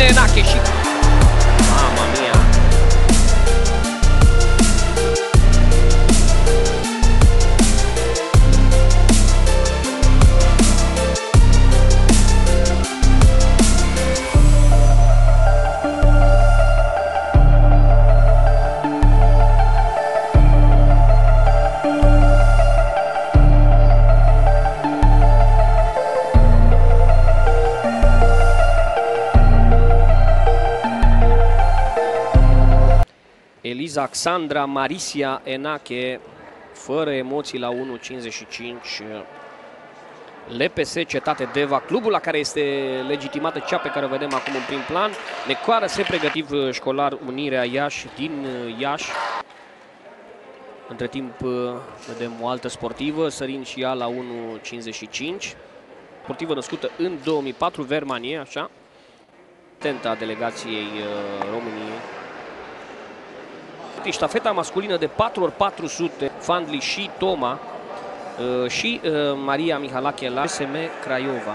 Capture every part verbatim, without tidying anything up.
Vine Enache și... Mama mia! Eliza Xandra Marisia Enache, fără emoții la unu cincizeci și cinci. L P S Cetate Deva, clubul la care este legitimată cea pe care o vedem acum în prim plan. Necoară Sepregătiv Școlar Unirea Iași din Iași. Între timp vedem o altă sportivă, sărind și ea la unu cincizeci și cinci. Sportivă născută în două mii patru, Vermanie, așa. Tenta delegației României. Ștafeta masculină de patru ori patru sute, Fandli și Toma uh, și uh, Maria Mihalache la S M Craiova.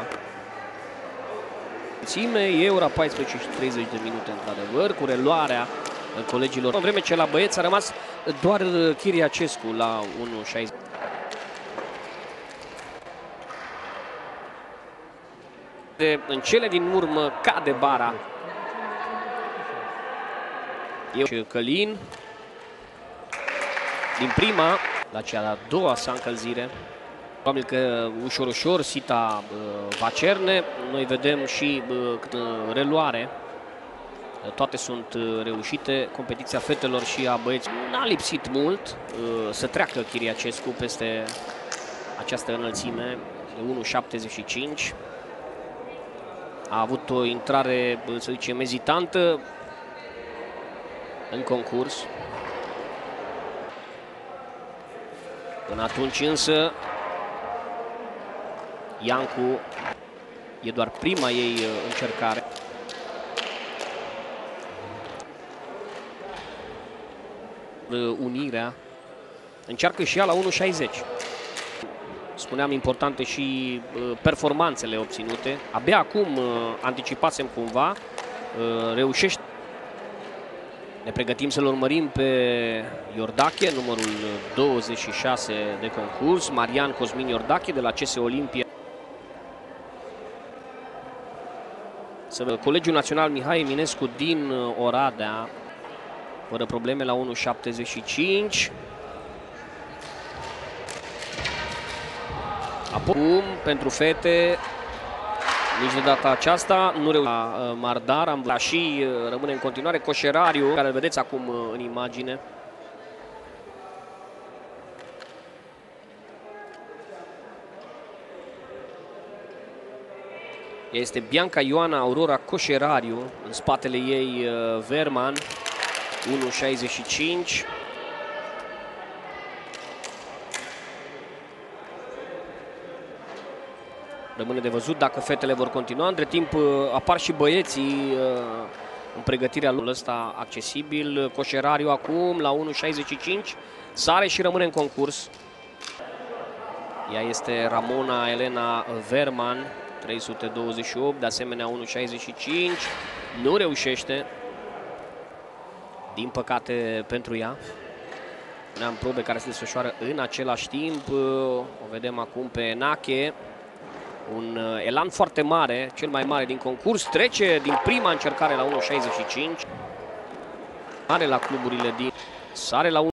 Țime, e ora paisprezece și treizeci de minute într-adevăr, cu reluarea colegilor. În vreme ce la băieți a rămas doar Chiriacescu la unu șaizeci. De, în cele din urmă cade bara. Eu Călin. Din prima, la cea de-a doua sa încălzire. Probabil că ușor, ușor Sita uh, va cerne. Noi vedem și uh, reluare. Toate sunt uh, reușite. Competiția fetelor și a băieți n-a lipsit mult uh, să treacă Chiriacescu peste această înălțime de unu șaptezeci și cinci. A avut o intrare, să zicem, ezitantă în concurs. Până atunci însă Iancu e doar prima ei încercare. Unirea încearcă și ea la unu șaizeci. Spuneam, importante și performanțele obținute. Abia acum anticipasem cumva, reușește. Ne pregătim să-l urmărim pe Iordache, numărul douăzeci și șase de concurs, Marian Cosmin Iordache de la C S Olimpia. Colegiul Național Mihai Eminescu din Oradea, fără probleme la unu șaptezeci și cinci. Acum, pentru fete, nici de data aceasta nu reușește Mardar, am văzut și rămâne în continuare Coșerariu, care îl vedeți acum în imagine. Este Bianca Ioana Aurora Coșerariu, în spatele ei Verman, unu șaizeci și cinci. Rămâne de văzut dacă fetele vor continua. Între timp apar și băieții în pregătirea lui ăsta accesibil. Coșerariu acum la unu șaizeci și cinci. Sare și rămâne în concurs. Ea este Ramona Elena Verman, trei sute douăzeci și opt, de asemenea unu șaizeci și cinci. Nu reușește. Din păcate pentru ea. Ne-am probe care se desfășoară în același timp. O vedem acum pe Enache. Un elan foarte mare, cel mai mare din concurs, trece din prima încercare la unu șaizeci și cinci. Are la cluburile din... Sare la